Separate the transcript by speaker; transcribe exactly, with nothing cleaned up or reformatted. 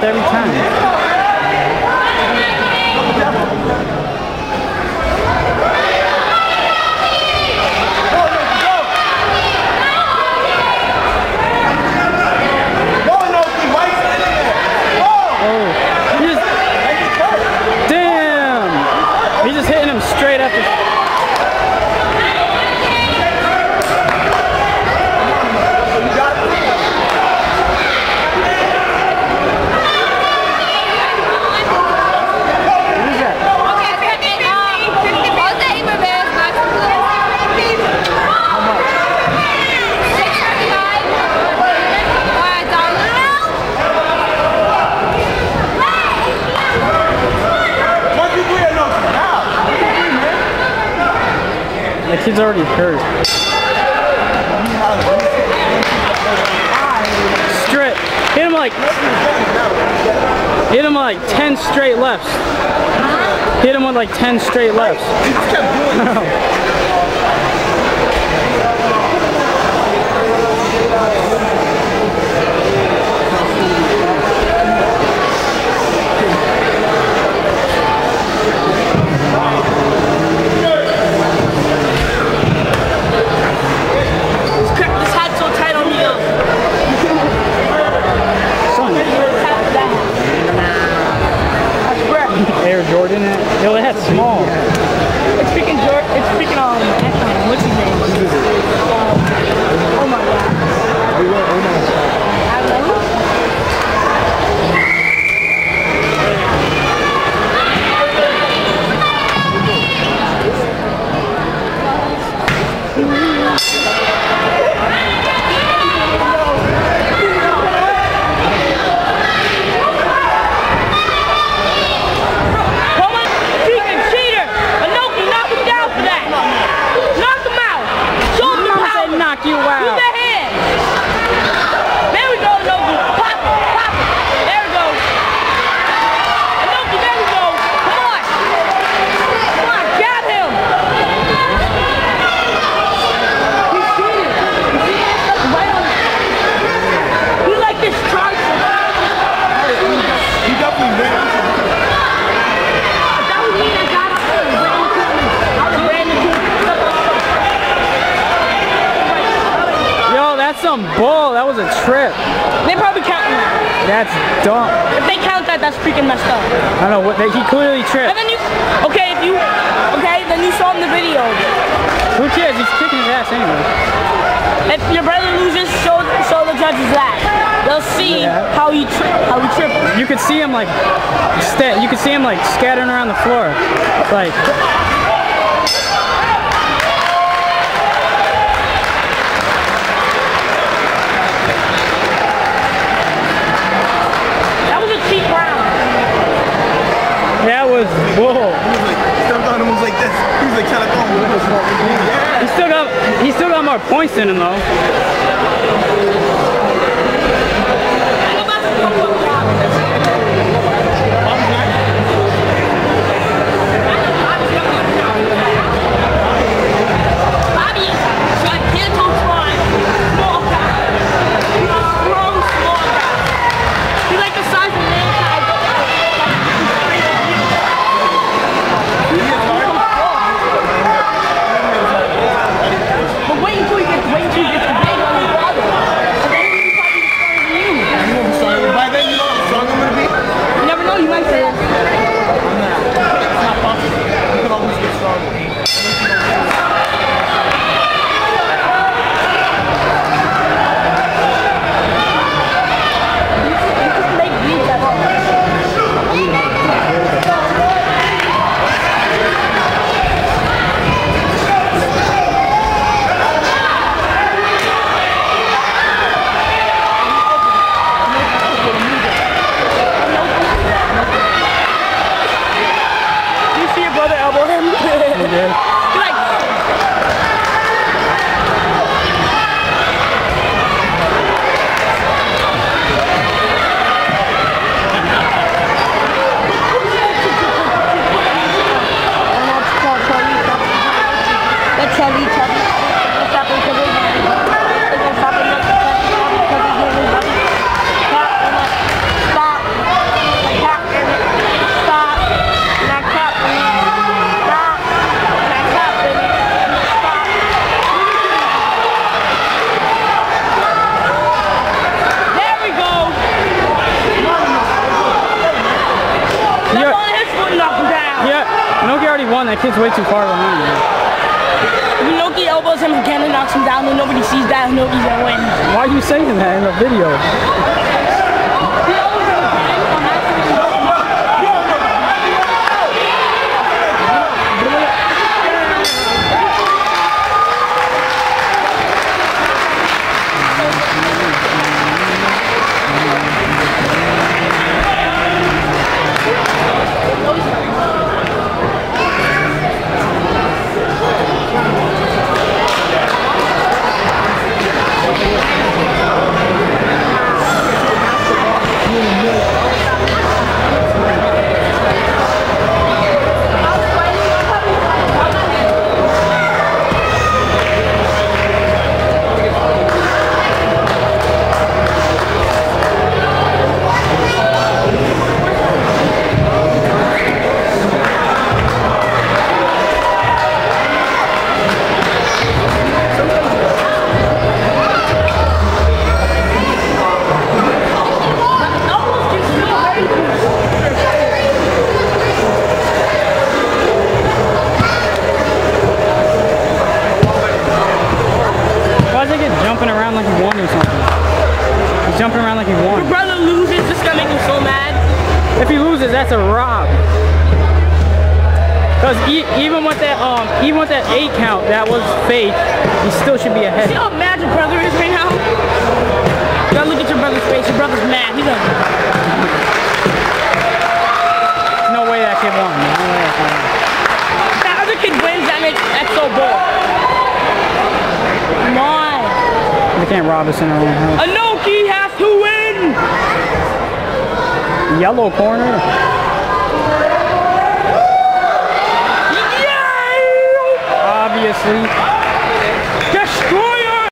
Speaker 1: every time. Straight up. The kid's already hurt. Straight. Hit him like. Hit him like ten straight lefts. Hit him with like ten straight lefts. Air Jordan, yo, that's small.
Speaker 2: It's freaking Jordan. It's freaking um, what's his name? Um, oh my god. I don't know.
Speaker 1: You out.
Speaker 2: Use that hand. There we go, Anoki. Pop it, pop it. There we go. Anoki, there we go. Come on. Come on, got him. He's cheating. Right on. He like this trunk.
Speaker 3: He definitely ran.
Speaker 2: That was me that got up there. I was ran into
Speaker 1: That's some bull. That was a trip.
Speaker 2: They probably counting that.
Speaker 1: That's dumb.
Speaker 2: If they count that, that's freaking messed up.
Speaker 1: I don't know what they, he clearly tripped.
Speaker 2: And then you, okay, if you, okay, then you saw in the video.
Speaker 1: Who cares? He's kicking his ass anyway.
Speaker 2: If your brother loses, show show the judges that. They'll see yeah. how he tri how he tripped.
Speaker 1: You could see him like, st you could see him like scattering around the floor, like. That was bull.
Speaker 3: He was like, stepped on him, was like this. He was like, trying to go.
Speaker 1: He still got, he still got more points than him though.
Speaker 2: Wait until he gets, wait until he gets big on his brother.
Speaker 1: already won. That kid's way too far behind. Man.
Speaker 2: Anoki elbows him again and knocks him down, and nobody sees that. Anoki's gonna win.
Speaker 1: Why are you saying that in the video? Jumping around like he won or something. He's jumping around like he won.
Speaker 2: Your brother loses, this is gonna make me so mad.
Speaker 1: If he loses, that's a rob. Cause e even with that um, even with that eight count, that was fake. He still should be ahead.
Speaker 2: See how mad your brother is right now? You gotta look at your brother's face. Your brother's mad. He's like,
Speaker 1: no way that kid won. No way that kid won.
Speaker 2: that other kid wins. That makes that's so bull. Come on.
Speaker 1: They can't rob us in our own house.
Speaker 2: Anoki has to win!
Speaker 1: Yellow corner.
Speaker 2: Yay!
Speaker 1: Obviously.